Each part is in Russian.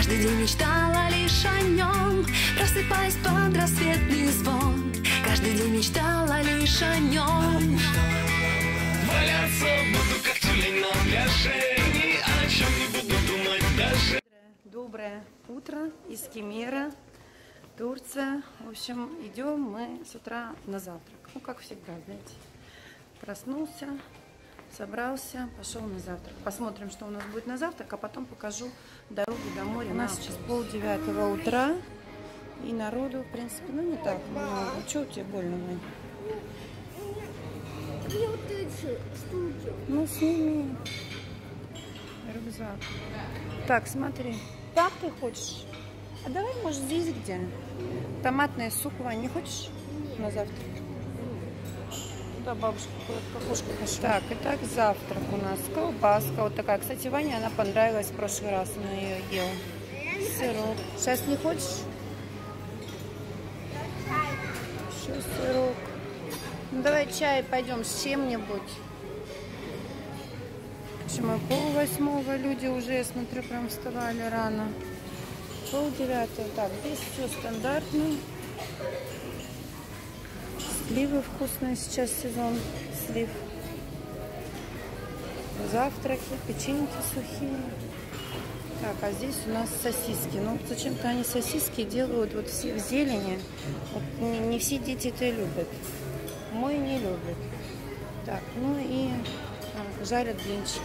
Каждый день мечтала лишь о нем, просыпаясь под рассветный звон. Каждый день мечтала лишь о нем. Валяться буду, как тюлень на пляже, ни о чем не буду думать даже. Доброе утро из Кемера, Турция. В общем, идем мы с утра на завтрак. Ну, как всегда, знаете. Проснулся, собрался, пошел на завтрак. Посмотрим, что у нас будет на завтрак, а потом покажу дорогу до моря. У нас сейчас 8:30 утра, и народу, в принципе, ну, не так много. Что у тебя больно, Вань? Ну, сними рюкзак. Так, смотри. Там ты хочешь? А давай, может, здесь где? Томатный суп, Вань, не хочешь? Нет. На завтрак? Да, бабушка кукушка пошла. Так, итак, завтрак у нас. Колбаска вот такая. Кстати, Ване она понравилась в прошлый раз. Она ее ела. Сырок. Сейчас не хочешь? Еще сырок. Ну, давай чай пойдем с чем-нибудь. Почему 7:30 люди уже, я смотрю, прям вставали рано. 8:30. Так, здесь все стандартно. Сливы вкусные, сейчас сезон слив. Завтраки, печеньки сухие. Так, а здесь у нас сосиски. Ну, зачем-то они сосиски делают вот все в зелени. Вот не все дети это любят. Мой не любит. Так, ну и жарят блинчики.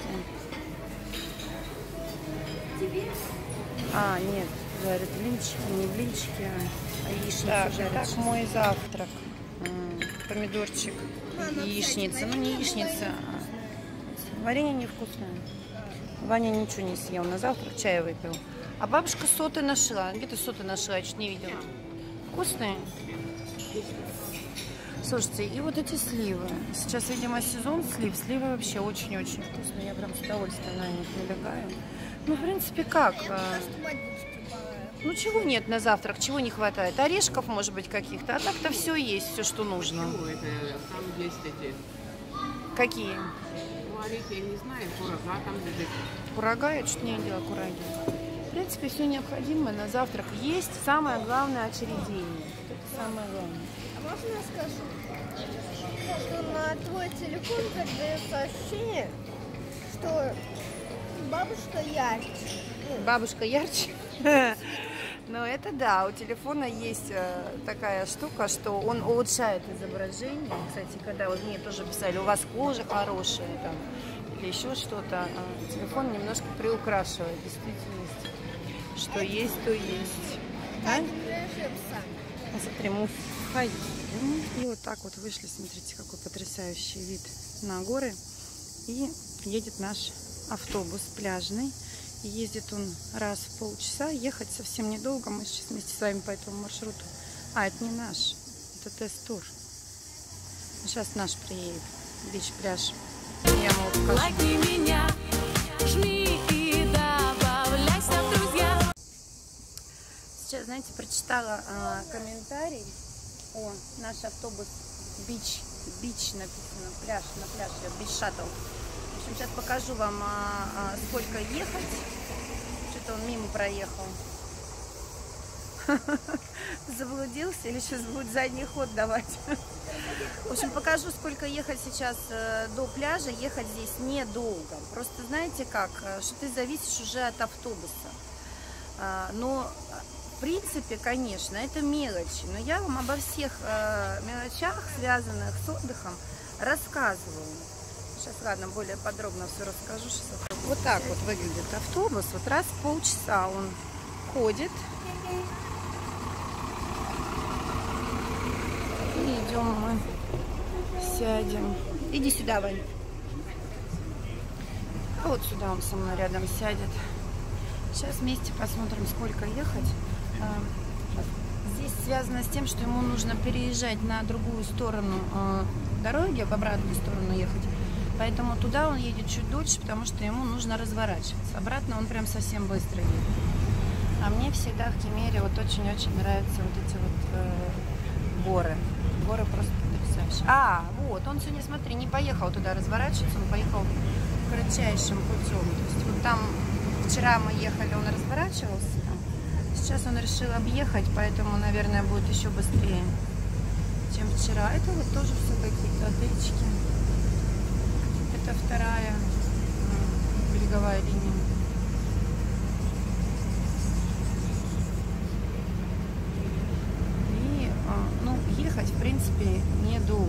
А, нет, жарят блинчики, не блинчики, а яичницу жарят. Так, мой завтрак. Помидорчик, яичница. Ну, не яичница, а варенье невкусное. Ваня ничего не съел на завтрак, чай выпил. А бабушка соты нашла. Где ты соты нашла? Я чуть не видела. Вкусные? Слушайте, и вот эти сливы. Сейчас, видимо, сезон слив. Сливы вообще очень-очень вкусные. Я прям с удовольствием на них налегаю. Ну, в принципе, как? Ну, чего нет на завтрак? Чего не хватает? Орешков, может быть, каких-то. А так-то все есть, все, что нужно. Почему это? Там есть эти... Какие? Ну, орехи, я не знаю, курага там лежит. Курага? Я чуть не видела кураги. В принципе, все необходимое на завтрак есть. Самое главное — очередение. Это самое главное. А можно я скажу, что на твой телефон передается ощущение, что бабушка ярче. Бабушка ярче? Ну, это да, у телефона есть такая штука, что он улучшает изображение. Кстати, когда вот мне тоже писали, у вас кожа хорошая там, или еще что-то, телефон немножко приукрашивает действительность. Что есть, то есть. А? Смотри, мы ходим. И вот так вот вышли, смотрите, какой потрясающий вид на горы. И едет наш автобус пляжный. Ездит он раз в полчаса. Ехать совсем недолго. Мы сейчас вместе с вами по этому маршруту. А, это не наш. Это тест-тур. Сейчас наш приедет. Бич-пляж. Я вам покажу. Лайкни меня, жми и добавляйся в друзья. Сейчас, знаете, прочитала комментарий. О, наш автобус Бич написано. Пляж, на пляже. Бич-шаттл. В общем, сейчас покажу вам, сколько ехать. Что-то он мимо проехал. Заблудился или сейчас будет задний ход давать? В общем, покажу, сколько ехать сейчас до пляжа. Ехать здесь недолго. Просто знаете как, что ты зависишь уже от автобуса. Но, в принципе, конечно, это мелочи. Но я вам обо всех мелочах, связанных с отдыхом, рассказываю. Сейчас, ладно, более подробно все расскажу. Вот так вот выглядит автобус. Вот раз в полчаса он ходит. И идем мы, сядем. Иди сюда, Вань. А вот сюда он со мной рядом сядет. Сейчас вместе посмотрим, сколько ехать. Здесь связано с тем, что ему нужно переезжать на другую сторону дороги, в обратную сторону ехать. Поэтому туда он едет чуть дольше, потому что ему нужно разворачиваться. Обратно он прям совсем быстро едет. А мне всегда в Кемере вот очень-очень нравятся вот эти вот горы. Горы просто потрясающие. А, вот, он сегодня, смотри, не поехал туда разворачиваться, он поехал кратчайшим путем. То есть вот там Вчера мы ехали, он разворачивался там. Сейчас он решил объехать, поэтому, наверное, будет еще быстрее, чем вчера. Это вот тоже все какие-то отельчики. Это вторая береговая линия. И, ну, ехать, в принципе, недолго.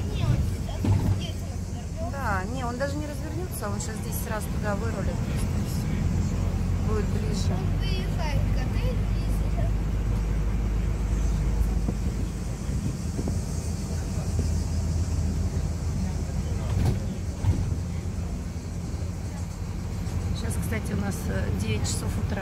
Да, не, он даже не развернется, он сейчас здесь сразу туда вырулит. Будет ближе. Выезжает к отелю и сейчас. Сейчас, кстати, у нас 9 часов утра.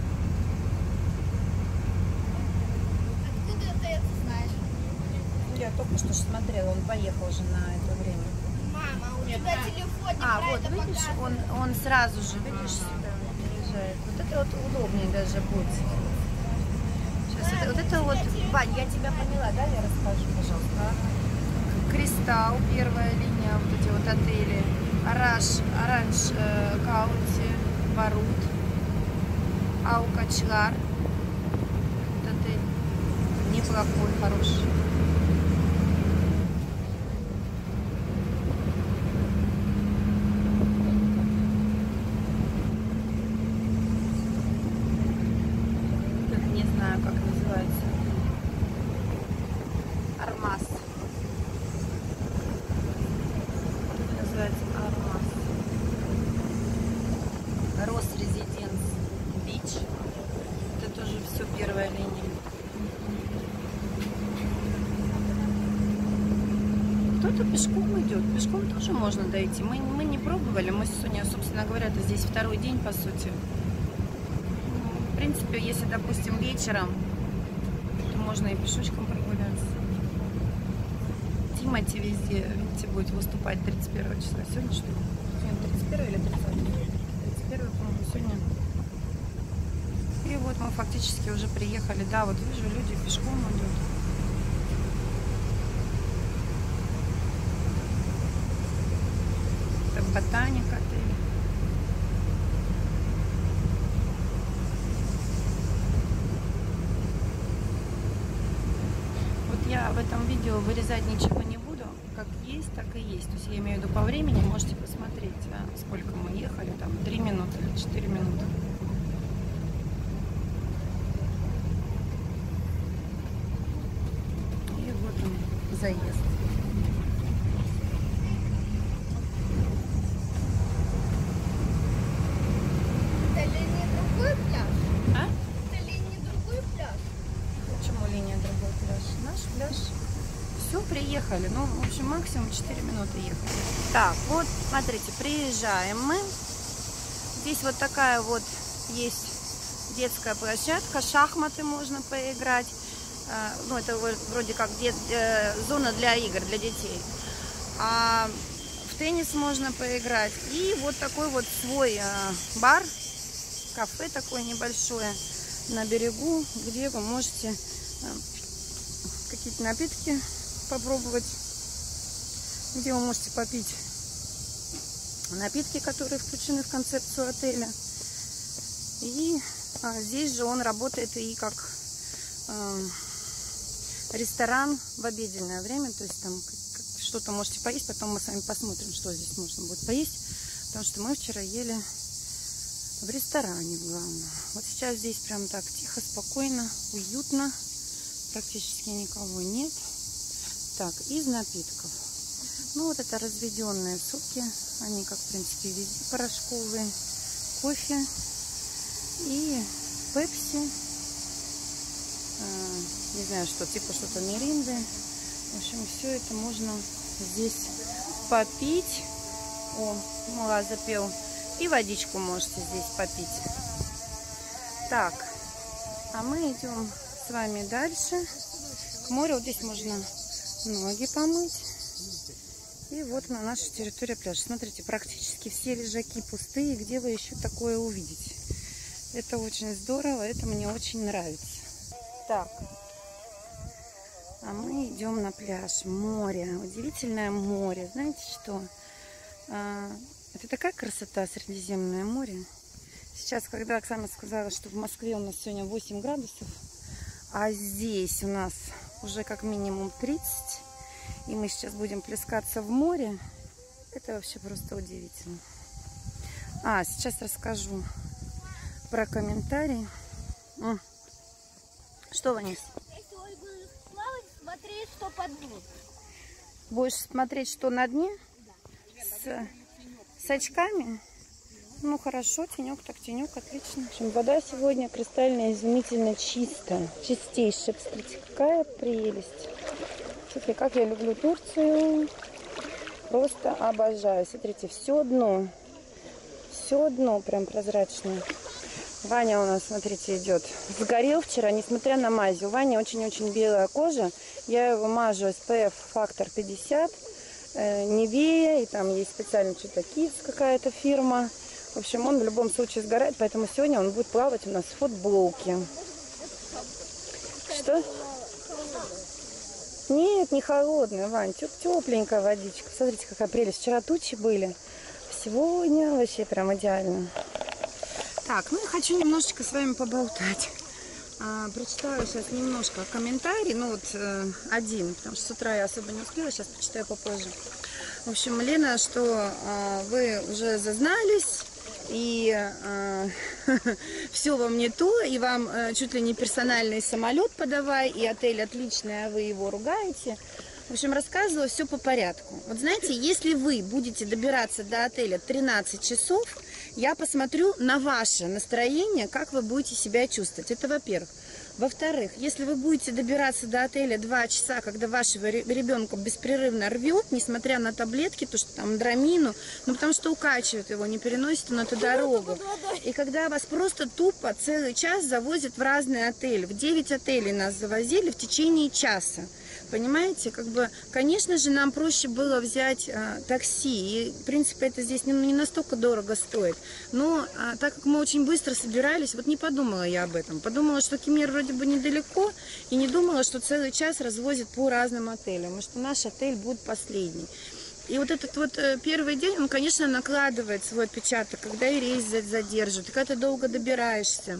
Откуда ты это знаешь? Я только что смотрела, он поехал уже на это время. Мама, у тебя телефон не А, про вот, это видишь, показывает. он сразу же, видишь, сюда приезжает. Вот это вот удобнее даже будет. Сейчас, вот это вот, Вань, я тебя поняла, да, я расскажу, пожалуйста. Кристалл, первая линия, вот эти вот отели. Оранж Каунти, Барут, Аукачлар. Вот отель неплохой, хороший. Не знаю, как называется. Армаз. Называется Армаз. Рос Резиденс Бич. Это тоже все первая линия. Кто-то пешком идет. Пешком тоже можно дойти. Мы не пробовали. Мы сегодня, собственно говоря, это здесь второй день, по сути. В принципе, если, допустим, вечером, то можно и пешочком прогуляться. Тимати везде, видите, будет выступать 31 числа. Сегодня что ли? Сегодня 31 или 30? 31, по-моему, сегодня. И вот мы фактически уже приехали. Да, вот вижу, люди пешком идут. Это Ботаник отель. Я в этом видео вырезать ничего не буду, как есть, так и есть. То есть я имею в виду по времени, можете посмотреть, сколько мы ехали, там 3 минуты или 4 минуты. И вот он, заезд. Это ли не другой пляж? А? Это ли не другой пляж? Почему линия другой пляж? Наш пляж. Все, приехали. Ну, в общем, максимум 4 минуты ехали. Так, вот, смотрите, приезжаем мы. Здесь вот такая вот есть детская площадка. Шахматы можно поиграть. Ну, это вроде как зона для игр, для детей. А в теннис можно поиграть. И вот такой вот свой бар, кафе такое небольшое на берегу, где вы можете какие-то напитки попробовать, где вы можете попить напитки, которые включены в концепцию отеля. И здесь же он работает и как ресторан в обеденное время, то есть там что-то можете поесть, потом мы с вами посмотрим, что здесь можно будет поесть, потому что мы вчера ели в ресторане главное. Вот сейчас здесь прям так тихо, спокойно, уютно, практически никого нет. Так, из напитков. Ну вот это разведенные соки, они как в принципе везде порошковые, кофе и пепси, не знаю что, типа что-то миринды. В общем, все это можно здесь попить. О, Мала запел. И водичку можете здесь попить. Так, а мы идем с вами дальше к морю. Вот здесь можно ноги помыть. И вот на нашей территории пляж. Смотрите, практически все лежаки пустые. Где вы еще такое увидите? Это очень здорово, это мне очень нравится. Так, а мы идем на пляж. Море, удивительное море. Знаете что? Это такая красота, Средиземное море. Сейчас, когда Оксана сказала, что в Москве у нас сегодня 8 градусов, а здесь у нас уже как минимум 30, и мы сейчас будем плескаться в море, это вообще просто удивительно. Сейчас расскажу про комментарии. Что, Ванис? Если Ольга будет плавать, смотреть, что под ним. Будешь смотреть, что на дне? Да. С очками? Ну хорошо, тенек так тенек, отлично. В общем, вода сегодня кристальная, изумительно чистая, чистейшая. Посмотрите, какая прелесть. Смотрите, как я люблю Турцию. Просто обожаю. Смотрите, все дно прям прозрачное. Ваня у нас, смотрите, идет. Сгорел вчера, несмотря на мазь. У Вани очень-очень белая кожа. Я его мажу SPF фактор 50, Nivea, и там есть специально что-то Kids какая-то фирма. В общем, он в любом случае сгорает, поэтому сегодня он будет плавать у нас в футболке. Что? Нет, не холодная, Вань, тепленькая водичка. Смотрите, какая прелесть. Вчера тучи были, сегодня вообще прям идеально. Так, ну я хочу немножечко с вами поболтать. Прочитаю сейчас немножко комментарий, один, потому что с утра я особо не успела, сейчас почитаю попозже. В общем, Лена, что вы уже зазнались, и все вам не то, и вам чуть ли не персональный самолет подавай, и отель отличный, а вы его ругаете. В общем, рассказывала все по порядку. Вот знаете, если вы будете добираться до отеля 13 часов, я посмотрю на ваше настроение, как вы будете себя чувствовать. Это во-первых. Во-вторых, если вы будете добираться до отеля 2 часа, когда вашего ребенка беспрерывно рвет, несмотря на таблетки, то что там драмину, потому что укачивает его, не переносит он эту дорогу. И когда вас просто тупо целый час завозят в разные отели. В 9 отелей нас завозили в течение часа. Понимаете, конечно же, нам проще было взять такси. И, в принципе, это здесь не настолько дорого стоит. Но так как мы очень быстро собирались, не подумала я об этом. Подумала, что Кемер вроде бы недалеко, и не думала, что целый час развозят по разным отелям, и что наш отель будет последний. И этот первый день, он, конечно, накладывает свой отпечаток, когда и рейс задерживают, и когда ты долго добираешься.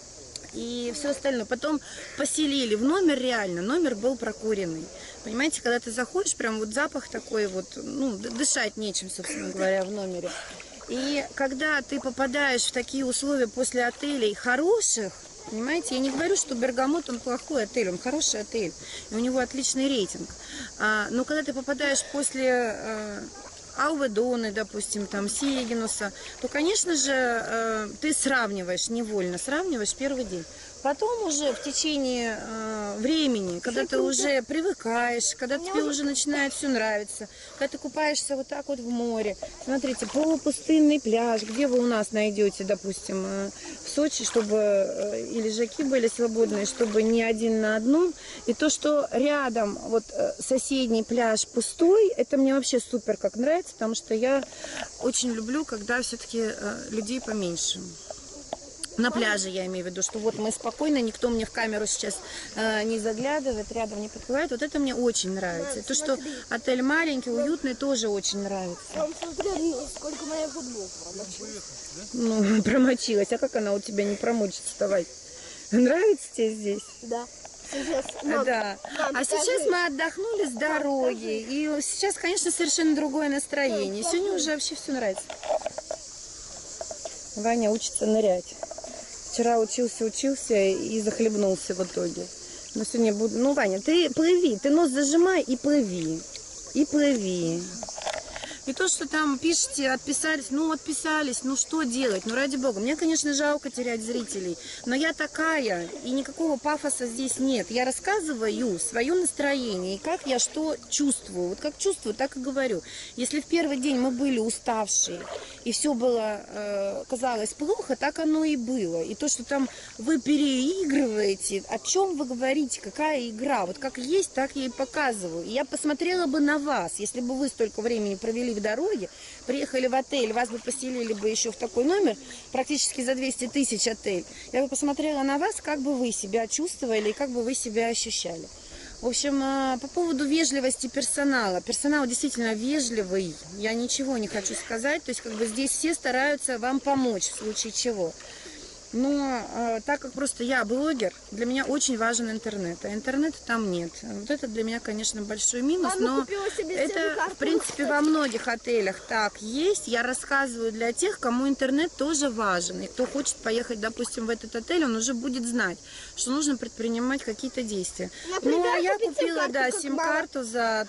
И все остальное. Потом поселили в номер, реально, номер был прокуренный. Понимаете, когда ты заходишь, прям запах такой дышать нечем, собственно говоря, в номере. И когда ты попадаешь в такие условия после отелей хороших, понимаете, я не говорю, что Бергамот, он плохой отель, он хороший отель, и у него отличный рейтинг. Но когда ты попадаешь после Алведоны, допустим, там Сиегинуса, то, конечно же, ты невольно сравниваешь первый день. Потом уже в течение времени, когда ты уже привыкаешь, когда тебе уже начинает все нравиться, когда ты купаешься вот так вот в море, смотрите, полупустынный пляж, где вы у нас найдете, допустим, в Сочи, чтобы и лежаки были свободные, чтобы не один на одном, и то, что рядом соседний пляж пустой, это мне вообще супер как нравится, потому что я очень люблю, когда все-таки людей поменьше. На пляже я имею в виду, что мы спокойно, никто мне в камеру сейчас не заглядывает, рядом не подплывает. Вот это мне очень нравится. То, что отель маленький, уютный, тоже очень нравится. Смотри, сколько моя футболка промочилась. Промочилась. А как она у тебя не промочится? Давай. Нравится тебе здесь? Да. Сейчас, сейчас мы отдохнули с дороги. И сейчас, конечно, совершенно другое настроение. Сегодня уже вообще все нравится. Ваня учится нырять. Вчера учился и захлебнулся в итоге. Но сегодня буду... Ваня, ты плыви, ты нос зажимай и плыви. И плыви. И то, что там пишете, отписались, что делать? Ради бога. Мне, конечно, жалко терять зрителей, но я такая, и никакого пафоса здесь нет. Я рассказываю свое настроение, и как я что чувствую. Вот как чувствую, так и говорю. Если в первый день мы были уставшие, и все было, казалось плохо, так оно и было. И то, что там вы переигрываете, о чем вы говорите, какая игра, как есть, так я и показываю. И я посмотрела бы на вас, если бы вы столько времени провели в дороге, приехали в отель, вас бы поселили бы еще в такой номер, практически за 200 тысяч отель. Я бы посмотрела на вас, как бы вы себя чувствовали и как бы вы себя ощущали. В общем, по поводу вежливости персонала. Персонал действительно вежливый. Я ничего не хочу сказать. То есть, как бы здесь все стараются вам помочь в случае чего. Но так как просто я блогер, для меня очень важен интернет. А интернета там нет. Вот это для меня, конечно, большой минус. Но это, в принципе, во многих отелях так есть. Я рассказываю для тех, кому интернет тоже важен. И кто хочет поехать, допустим, в этот отель, он уже будет знать, что нужно предпринимать какие-то действия. Например, ну, а я купила, да, сим-карту за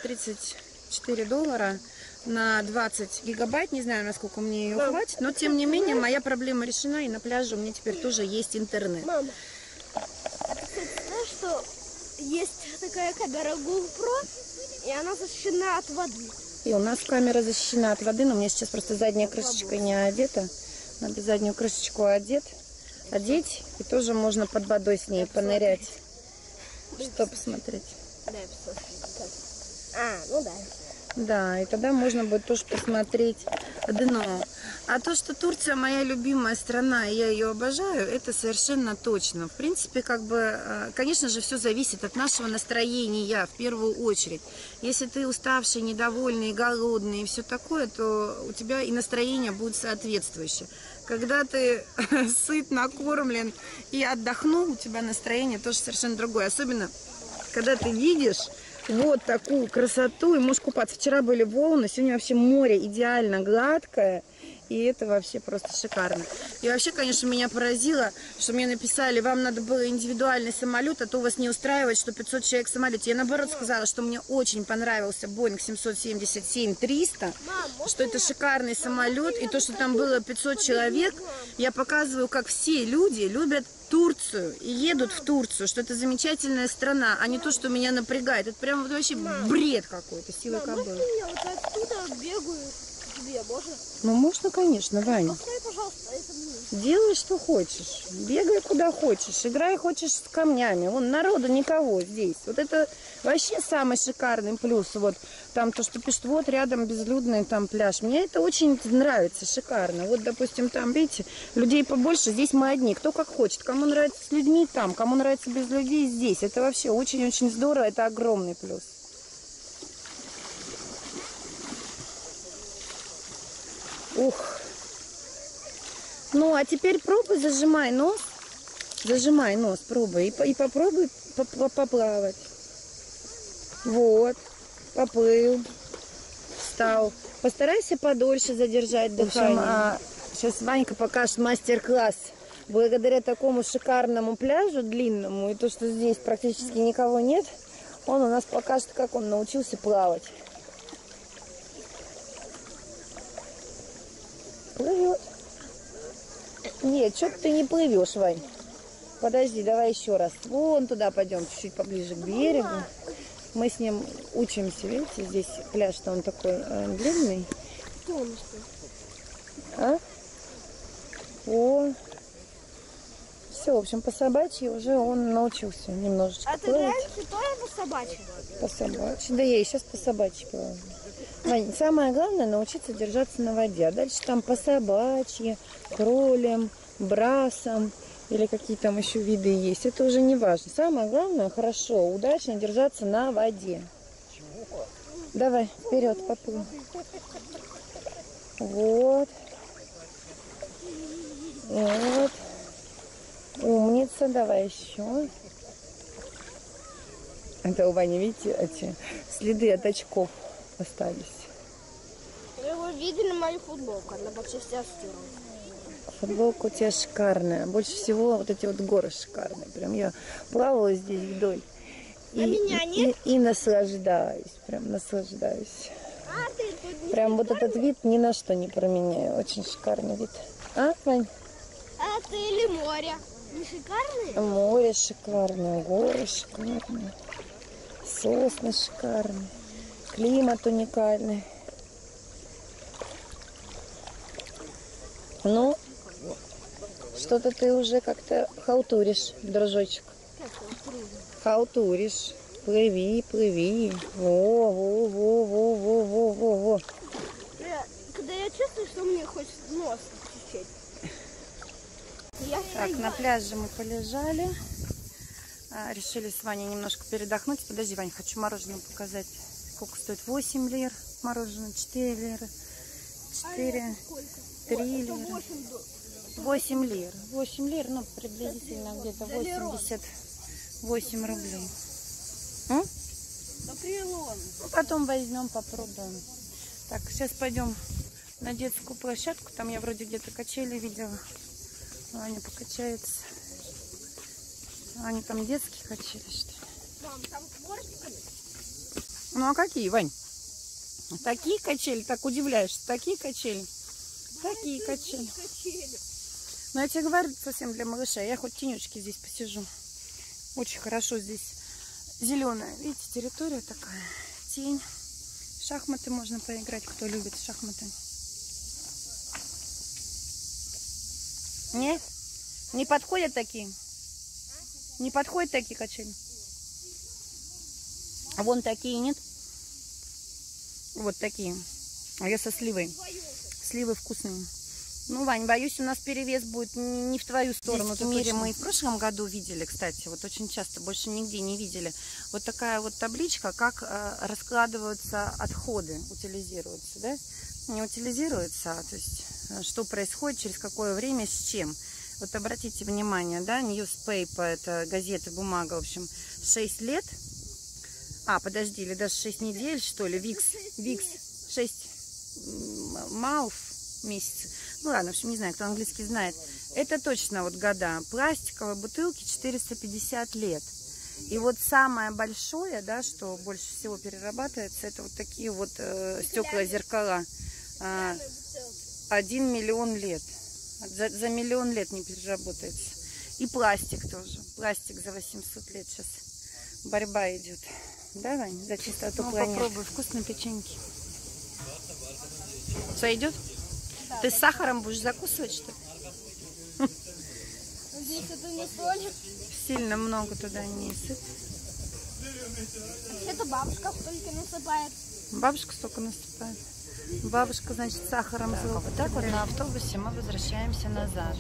$34 на 20 гигабайт, не знаю, насколько мне ее хватит, но тем не менее моя проблема решена, и на пляже у меня теперь тоже есть интернет. Мама, а ты, кстати, знаешь, что есть такая камера GoPro, и она защищена от воды? И у нас камера защищена от воды, но у меня сейчас просто задняя крышечка не одета. Надо заднюю крышечку одеть, и тоже можно под водой с ней понырять. Что посмотреть? Дай посмотреть. Ну да. Да, и тогда можно будет тоже посмотреть дно. А то, что Турция моя любимая страна, и я ее обожаю, это совершенно точно. В принципе, как бы, конечно же, все зависит от нашего настроения в первую очередь. Если ты уставший, недовольный, голодный и все такое, то у тебя и настроение будет соответствующее. Когда ты сыт, накормлен и отдохнул, у тебя настроение тоже совершенно другое. Особенно, когда ты видишь вот такую красоту, и можешь купаться. Вчера были волны, сегодня вообще море идеально гладкое, и это вообще просто шикарно. И вообще, конечно, меня поразило, что мне написали, вам надо было индивидуальный самолет, а то вас не устраивает, что 500 человек в самолете. Я, наоборот, сказала, что мне очень понравился Boeing 777-300, что это шикарный самолет, и то, что там было 500 человек, я показываю, как все люди любят Турцию и едут в Турцию, что это замечательная страна, а не то, что меня напрягает. Это прям вот вообще бред какой-то, силой кобылы. Я вот оттуда бегаю к тебе, можно? Ну, можно, конечно, Ваня. Поставь, пожалуйста, это мне. Делай, что хочешь. Бегай, куда хочешь. Играй, хочешь, с камнями. Вон, народу никого здесь. Вот это вообще самый шикарный плюс. Вот там то, что пишут, вот рядом безлюдный там пляж. Мне это очень нравится, шикарно. Вот, допустим, там, видите, людей побольше, здесь мы одни. Кто как хочет. Кому нравится с людьми там, кому нравится без людей здесь. Это вообще очень-очень здорово. Это огромный плюс. Ух. Ну, а теперь пробуй, зажимай нос. Зажимай нос, пробуй. И попробуй поплавать. Вот. Поплыл. Встал. Постарайся подольше задержать дыхание. В общем, сейчас Ванька покажет мастер-класс. Благодаря такому шикарному пляжу, длинному, и то, что здесь практически никого нет, он у нас покажет, как он научился плавать. Плывет. Нет, что-то ты не плывешь, Вань. Подожди, давай еще раз. Вон туда пойдем, чуть-чуть поближе к берегу. Мы с ним учимся, видите, здесь пляж-то он такой длинный. А? О. Все, в общем, по собачьи уже он научился немножечко плавать. А ты раньше тоже по собачьи? По собачьи. Да я и сейчас по собачьи плаваю. Вань, самое главное научиться держаться на воде. А дальше там по собачьи, кролем, брасом или какие там еще виды есть. Это уже не важно. Самое главное, хорошо, удачно держаться на воде. Давай, вперед, поплыл. Вот. Вот. Умница, давай еще. Это у Вани, видите, эти следы от очков остались. Вы его видели, мою футболку, она почти вся стерлась. Футболка у тебя шикарная. Больше всего вот эти вот горы шикарные. Прям я плавала здесь вдоль. И наслаждаюсь. Прям наслаждаюсь. Прям вот этот вид ни на что не променяю. Очень шикарный вид. А, Вань? А ты или море? Не шикарные? Море шикарное, горы шикарные. Сосны шикарные. Климат уникальный. Ну, что-то ты уже как-то халтуришь, дружочек. Халтуришь. Плыви, плыви. Во. Когда я чувствую, что мне хочется нос чуть-чуть. Так, на пляже мы полежали. решили с Ваней немножко передохнуть. Подожди, Вань, хочу мороженое показать. Сколько стоит? 8 лир мороженое, 4 лиры, 4, 3 лиры. 8 лир. 8 лир, ну, приблизительно где-то 88 рублей. Ну, потом возьмем, попробуем. Так, сейчас пойдем на детскую площадку. Там я вроде где-то качели видела. Ваня покачается. Они там детские качели, что ли? Мам, там бортиками. Ну, а какие, Вань? Такие качели? Так удивляешься. Такие качели? Такие качели. Ну, я тебе говорю, совсем для малышей. Я хоть в тенечке здесь посижу. Очень хорошо здесь. Зеленая. Видите, территория такая. Тень. В шахматы можно поиграть, кто любит шахматы. Нет? Не подходят такие? Не подходят такие качели? А вон такие нет? Вот такие. А я со сливой. Сливы вкусные. Ну, Вань, боюсь, у нас перевес будет не в твою сторону. В мире мы в прошлом году видели, кстати, вот очень часто, больше нигде не видели. Вот такая вот табличка, как раскладываются отходы, утилизируются, да? Не утилизируются, то есть что происходит, через какое время, с чем. Вот обратите внимание, да, newspaper, это газета, бумага, в общем, 6 лет. А, подожди, или даже 6 недель, что ли, Викс, 6 месяцев. Ну ладно, в общем, не знаю, кто английский знает. Это точно вот года. Пластиковые бутылки 450 лет. И вот самое большое, да, что больше всего перерабатывается, это вот такие вот стекла, зеркала. 1 миллион лет. За миллион лет не переработается. И пластик тоже. Пластик за 800 лет сейчас. Борьба идет. Да, Вань, за чистоту планеты. Попробуй, вкусные печеньки. Сойдет? Да, ты с сахаром будешь закусывать, что ли? Здесь это не соль. Сильно много туда не сыпь. Это бабушка только насыпает. Бабушка столько насыпает. Бабушка, значит, сахаром зло. Вот так вот на автобусе мы возвращаемся назад.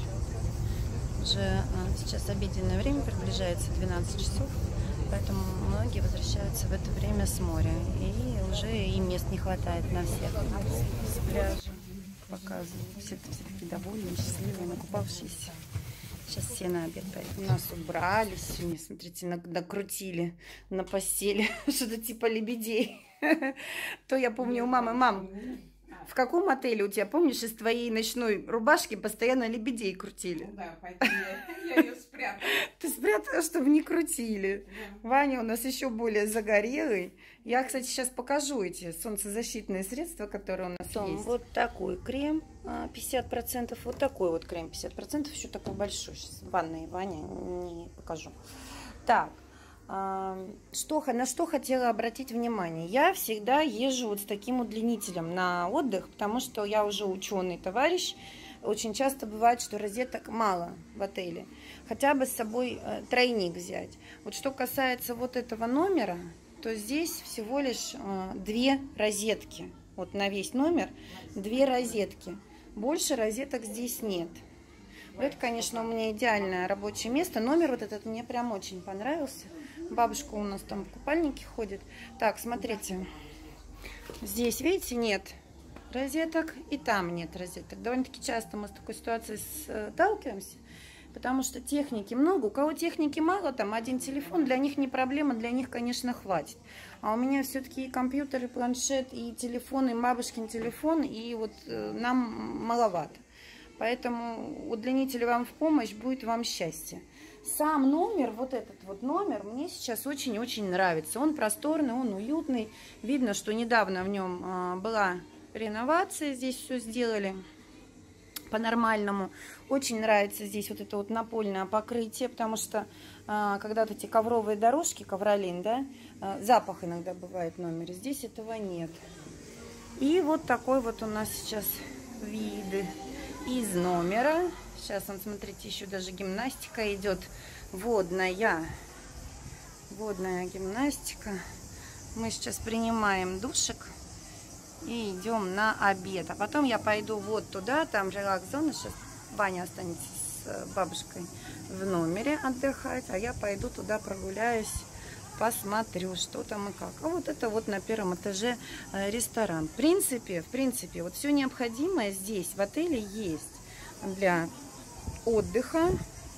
Уже сейчас обеденное время, приближается 12 часов. Поэтому многие возвращаются в это время с моря. И уже и мест не хватает на всех. С пляжа показывают. Все такие довольные, счастливые, накупавшиеся. Сейчас все на обед пойдут. У нас убрали сегодня, смотрите, накрутили на постели. Что-то типа лебедей. То я помню у мамы: мам, в каком отеле у тебя, помнишь, из твоей ночной рубашки постоянно лебедей крутили? Ну да, я ее спрятала. Ты спрятала, чтобы не крутили. Да. Ваня у нас еще более загорелый. Я, кстати, сейчас покажу эти солнцезащитные средства, которые у нас есть. Вот такой крем 50%, вот такой вот крем 50%, еще такой большой. Сейчас в ванной, Ваня, не покажу. Так. На что хотела обратить внимание. Я всегда езжу вот с таким удлинителем на отдых, потому что я уже ученый товарищ. Очень часто бывает, что розеток мало в отеле. Хотя бы с собой тройник взять. Вот что касается вот этого номера, то здесь всего лишь 2 розетки. Вот на весь номер 2 розетки. Больше розеток здесь нет. Это, конечно, у меня идеальное рабочее место. Номер вот этот мне прям очень понравился. Бабушка у нас там в купальнике ходит. Так, смотрите. Здесь, видите, нет розеток. И там нет розеток. Довольно-таки часто мы с такой ситуацией сталкиваемся. Потому что техники много. У кого техники мало, там один телефон, для них не проблема. Для них, конечно, хватит. А у меня все-таки и компьютер, и планшет, и телефон, и бабушкин телефон. И вот нам маловато. Поэтому удлинитель вам в помощь, будет вам счастье. Сам номер, вот этот вот номер, мне сейчас очень-очень нравится. Он просторный, он уютный. Видно, что недавно в нем была реновация. Здесь все сделали по-нормальному. Очень нравится здесь вот это вот напольное покрытие, потому что когда-то эти ковровые дорожки, ковролин, да, запах иногда бывает в номере. Здесь этого нет. И вот такой вот у нас сейчас виды из номера. Сейчас, вот, смотрите, еще даже гимнастика идет. Водная гимнастика. Мы сейчас принимаем душик и идем на обед. А потом я пойду вот туда, там релакс-зона. Сейчас Ваня останется с с бабушкой в номере отдыхать, а я пойду туда прогуляюсь, посмотрю, что там и как. А вот это вот на первом этаже ресторан. В принципе, вот все необходимое здесь, в отеле, есть для отдыха.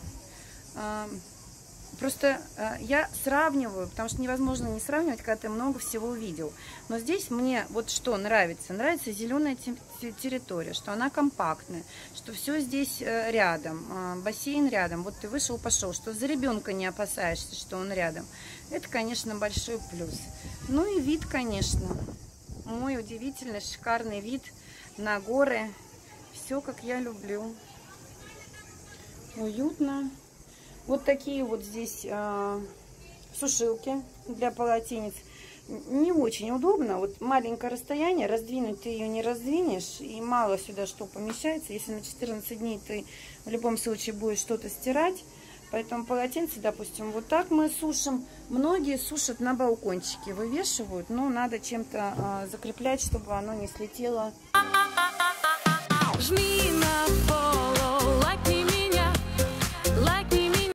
Просто я сравниваю, потому что невозможно не сравнивать, когда ты много всего увидел. Но здесь мне вот что нравится. Нравится зеленая территория, что она компактная, что все здесь рядом, бассейн рядом. Вот ты вышел, пошел, что за ребенка не опасаешься, что он рядом. Это, конечно, большой плюс. Ну и вид, конечно. Мой удивительный, шикарный вид на горы. Все, как я люблю. Уютно. Вот такие вот здесь сушилки для полотенец. Не очень удобно. Вот маленькое расстояние, раздвинуть ты ее не раздвинешь. И мало сюда что помещается. Если на 14 дней ты в любом случае будешь что-то стирать. Поэтому полотенце, допустим, вот так мы сушим. Многие сушат на балкончике, вывешивают. Но надо чем-то закреплять, чтобы оно не слетело. Жми на